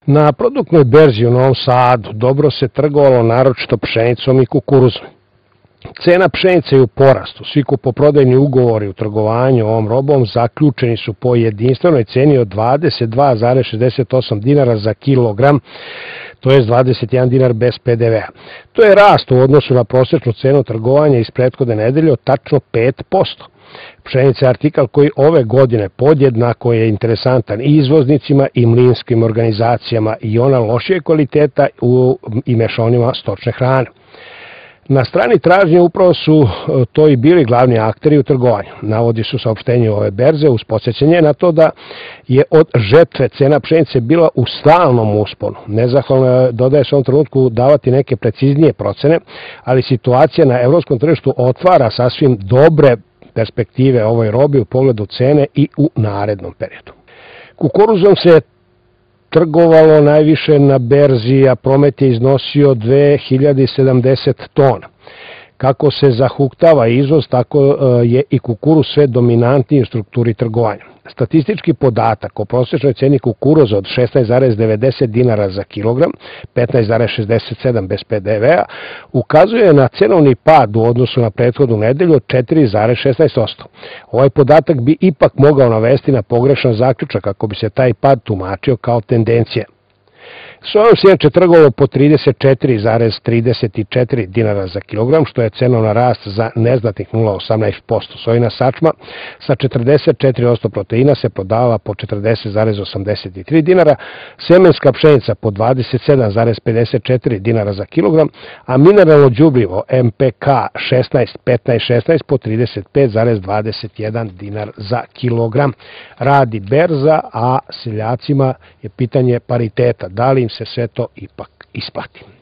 Na produktnoj berzi u Novom Sadu dobro se trgovalo naročito pšenicom i kukuruzom. Cena pšenice je u porastu. Svi kupoprodajni ugovori u trgovanju ovom robom zaključeni su po jedinstvenoj ceni od 22,68 dinara za kilogram, to je 21 dinar bez PDV-a. To je rast u odnosu na prosečnu cenu trgovanja iz prethodne nedelje od tačno 5%. Pšenica je artikal koji ove godine podjednako je interesantan i izvoznicima i mlinskim organizacijama i ona lošije kvaliteta i mešonima stočne hrane. Na strani tražnje upravo su to i bili glavni akteri u trgovanju. Navodi su saopštenje ove berze uz podsjećanje na to da je od žetve cena pšenice bila u stalnom usponu. Nezahvalno je, dodaje se u ovom trenutku, davati neke preciznije procene, ali situacija na evropskom tržištu otvara sasvim dobre perspektive ovoj robi u pogledu cene i u narednom periodu. Kukuruzom se trgovalo najviše na berzi, a promet je iznosio 2070 tona. Kako se zahuktava izvoz, tako je i kukuruz sve dominantniji u strukturi trgovanja. Statistički podatak o prosječnoj ceni kukuruza od 16,90 dinara za kilogram, 15,67 bez PDV-a, ukazuje na cenovni pad u odnosu na prethodnu nedelju od 4,16%. Ovaj podatak bi ipak mogao navesti na pogrešan zaključak ako bi se taj pad tumačio kao tendencija. Sojom se inače trgovalo po 34,34 dinara za kilogram, što je cenovna rast za neznatnih 0,18%. Sojina sačma sa 44% proteina se prodavala po 40,83 dinara, semenska pšenica po 27,54 dinara za kilogram, a mineralno đubrivo MPK 16-15-16 po 35,21 dinar za kilogram. Radi berza, a seljacima je pitanje pariteta. Da li im se sve to ipak isplati?